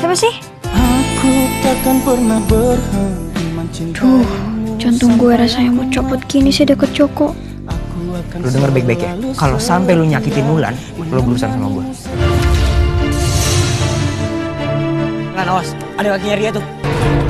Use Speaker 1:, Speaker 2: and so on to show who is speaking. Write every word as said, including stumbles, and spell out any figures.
Speaker 1: Siapa sih?
Speaker 2: Aku takkan pernah berhenti mencintai.
Speaker 1: Duh, jantung gue rasanya mau copot gini sih deket Joko.
Speaker 3: Lu denger baik-baik ya, kalau sampai lu nyakitin Wulan, lu berurusan sama gue. Lan, awas, ada kakinya Ria tuh.